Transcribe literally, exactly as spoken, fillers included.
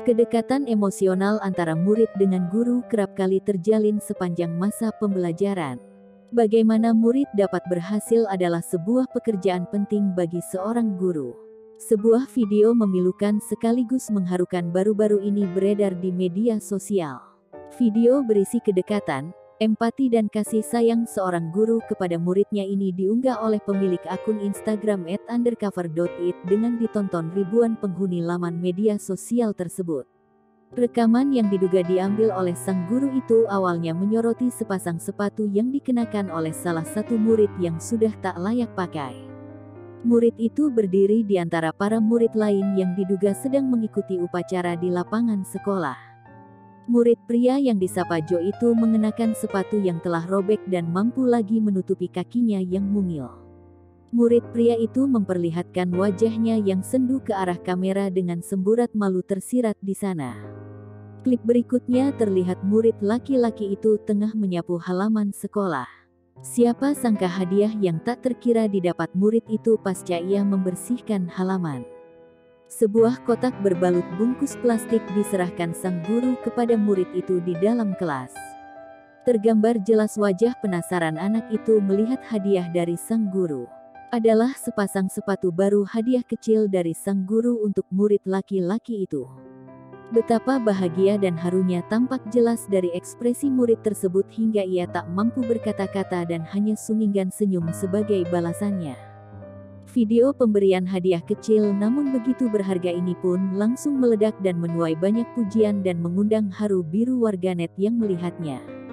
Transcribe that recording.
Kedekatan emosional antara murid dengan guru kerap kali terjalin sepanjang masa pembelajaran. Bagaimana murid dapat berhasil adalah sebuah pekerjaan penting bagi seorang guru. Sebuah video memilukan sekaligus mengharukan baru-baru ini beredar di media sosial. Video berisi kedekatan, empati dan kasih sayang seorang guru kepada muridnya ini diunggah oleh pemilik akun Instagram et undercover dot it dengan ditonton ribuan penghuni laman media sosial tersebut. Rekaman yang diduga diambil oleh sang guru itu awalnya menyoroti sepasang sepatu yang dikenakan oleh salah satu murid yang sudah tak layak pakai. Murid itu berdiri di antara para murid lain yang diduga sedang mengikuti upacara di lapangan sekolah. Murid pria yang disapa Jo itu mengenakan sepatu yang telah robek dan mampu lagi menutupi kakinya yang mungil. Murid pria itu memperlihatkan wajahnya yang sendu ke arah kamera dengan semburat malu tersirat di sana. Klip berikutnya terlihat murid laki-laki itu tengah menyapu halaman sekolah. Siapa sangka hadiah yang tak terkira didapat murid itu pasca ia membersihkan halaman. Sebuah kotak berbalut bungkus plastik diserahkan sang guru kepada murid itu di dalam kelas. Tergambar jelas wajah penasaran anak itu melihat hadiah dari sang guru. Adalah sepasang sepatu baru hadiah kecil dari sang guru untuk murid laki-laki itu. Betapa bahagia dan harunya tampak jelas dari ekspresi murid tersebut hingga ia tak mampu berkata-kata dan hanya suminggan senyum sebagai balasannya. Video pemberian hadiah kecil namun begitu berharga ini pun langsung meledak dan menuai banyak pujian dan mengundang haru biru warganet yang melihatnya.